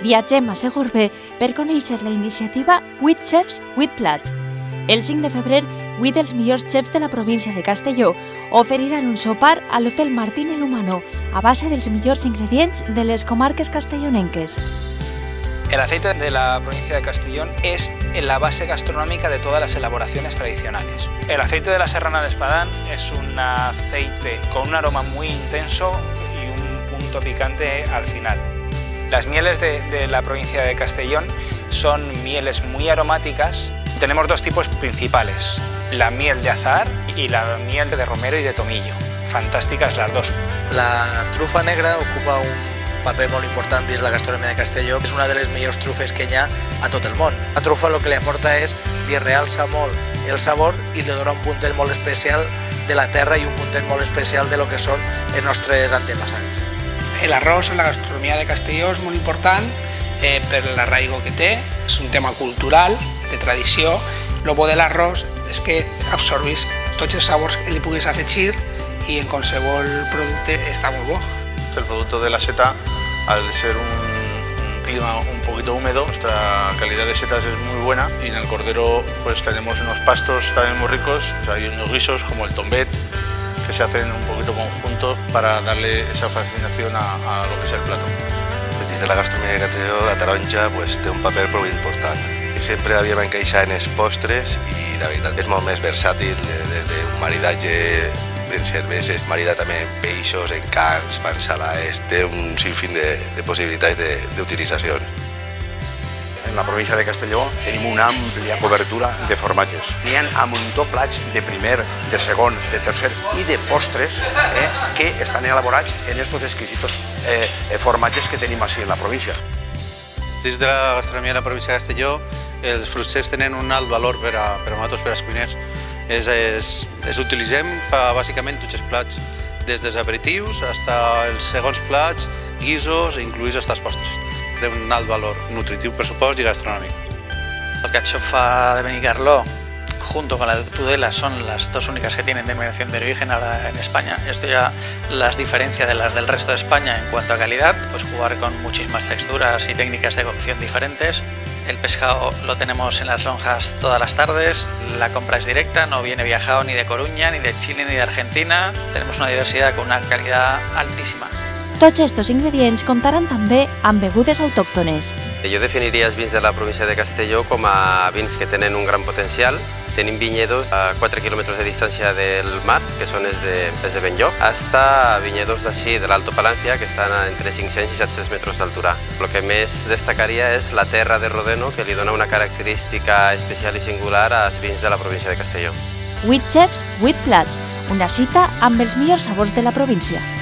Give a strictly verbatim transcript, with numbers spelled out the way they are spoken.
Viatgem a Segorbe per conèixer la iniciativa vuit Chefs, vuit Plats. El cinc de febrer, vuit dels millors xefs de la província de Castelló oferiran un sopar a l'Hotel Martín el Humano a base dels millors ingredients de les comarques castellonenques. El aceite de la provincia de Castellón es la base gastronómica de todas las elaboraciones tradicionales. El aceite de la Serrana de Espadán es un aceite con un aroma muy intenso y un punto picante al final. Las mieles de, de la provincia de Castellón son mieles muy aromáticas. Tenemos dos tipos principales, la miel de azahar y la miel de romero y de tomillo. Fantásticas las dos. La trufa negra ocupa un paper molt important dins la gastronomia de Castelló. És una de les millors trufes que hi ha a tot el món. La trufa el que li aporta és, li realça molt el sabor i li dona un puntet molt especial de la terra i un puntet molt especial de lo que són els nostres antepassats. El arròs en la gastronomia de Castelló és molt important eh, per l'arraigo que té, és un tema cultural, de tradició. El bo de l'arròs és que absorbís tots els sabors que li puguis afegir i en qualsevol producte està molt bo. El producto de la seta, al ser un, un clima un poquito húmedo, nuestra calidad de setas es muy buena y en el cordero pues tenemos unos pastos también muy ricos. O sea, hay unos guisos como el tombet que se hacen un poquito conjuntos para darle esa fascinación a, a lo que es el plato. Dins de la gastronomia de Castelló, la taronja pues, té un paper prou important. I sempre l'havíem encaixat en els postres i la veritat és molt més versàtil, des d'un maridatge en cerveses, marida també en peixos, en carns, pans salats, té un sinfín de, de possibilitats d'utilització. En la província de Castelló tenim una àmplia cobertura de formatges. N'hi ha a muntó plats de primer, de segon, de tercer i de postres eh, que estan elaborats en estos exquisitos eh, formatges que tenim així en la província. Dins de la gastronomia de la província de Castelló, els fruits secs tenen un alt valor per a, per a nosaltres, per als cuiners. Es, es, es utilitzem per bàsicament tots els plats, des dels aperitius fins als segons plats, guisos, incluïts fins als postres. Té un alt valor nutritiu, per supost, i gastronòmic. Alcachofa de Benicarló, junto con la de Tudela, son las dos únicas que tienen denominación de origen ahora en España. Esto ya las diferencia de las del resto de España en cuanto a calidad, pues jugar con muchísimas texturas y técnicas de cocción diferentes. El pescado lo tenemos en las lonjas todas las tardes, la compra es directa, no viene viajado ni de Coruña, ni de Chile, ni de Argentina. Tenemos una diversidad con una calidad altísima. Tots estos ingredients comptaran també amb begudes autòctones. Jo definiria els vins de la província de Castelló com a vins que tenen un gran potencial. Tenim vinyedos a quatre quilòmetres de distància del mar, que són els de, els de Benlloc, hasta vinyedos d'ací, de l'Alto Palancia, que estan entre cinc-cents i set-cents metres d'altura. El que més destacaria és la terra de Rodeno, que li dona una característica especial i singular als vins de la província de Castelló. vuit Chefs, vuit Plats, una cita amb els millors sabors de la província.